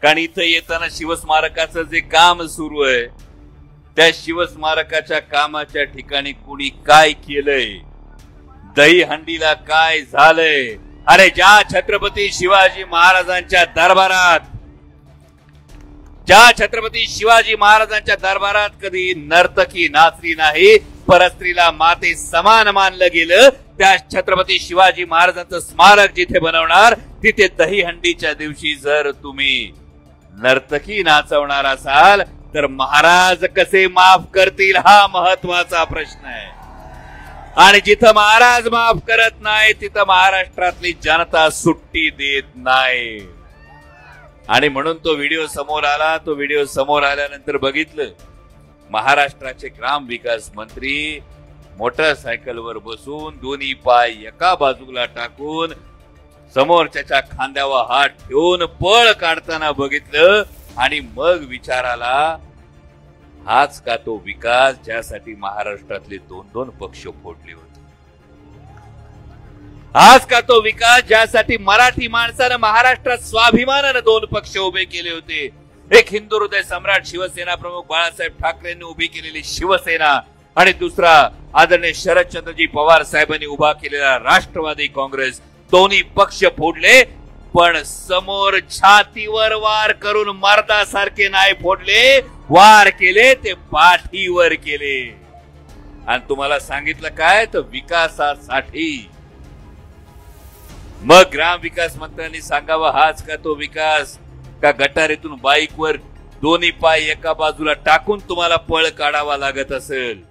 कारण इथं येताना शिवस्मारकाचं जे काम सुरू आहे त्या शिवस्मारकाच्या कामाच्या ठिकाणी कुणी काय केलंय, दहीहंडीला काय झालंय। अरे ज्या छत्रपती शिवाजी महाराजांच्या दरबारात कधी नर्तकी नाचली नाही, परस्त्रीला माते समान मानलं गेलं, त्या छत्रपती शिवाजी महाराजांचं स्मारक जिथे बनवणार तिथे दहीहंडीच्या दिवशी जर तुम्ही नर्तकी नाचवणार असाल तर महाराज कसे माफ करतील हा महत्वाचा प्रश्न आहे। आणि जिथं महाराज माफ करत नाही तिथं महाराष्ट्रातली जनता सुट्टी देत नाही। आणि म्हणून तो व्हिडिओ समोर आला। तो व्हिडिओ समोर आल्यानंतर बघितलं महाराष्ट्राचे ग्रामविकास मंत्री मोटरसायकलवर बसून दोन्ही पाय एका बाजूला टाकून समोरच्या खांद्यावर हात ठेवून पळ काढताना बघितलं। आणि मग विचार आला, हाच का तो विकास ज्यासाठी महाराष्ट्रातले दोन पक्ष फोडले होते? हाच का तो विकास ज्यासाठी मराठी माणसानं महाराष्ट्रात स्वाभिमानानं दोन पक्ष उभे केले होते? एक हिंदू हृदय सम्राट शिवसेना प्रमुख बाळासाहेब ठाकरेंनी उभी केलेली शिवसेना आणि दुसरा आदरणीय शरदचंद्रजी पवार साहेबांनी उभा केलेला राष्ट्रवादी काँग्रेस, दोन्ही पक्ष फोडले। पण समोर छातीवर वार करून मर्दासारखे नाही फोडले, वार केले ते पाठीवर केले। आणि तुम्हाला सांगितलं काय, तर विकासासाठी। मग ग्रामविकास मंत्र्यांनी सांगावं, हाच का तो विकास का गटारीतून बाईकवर दोन्ही पाय एका बाजूला टाकून तुम्हाला पळ काढावा लागत असेल?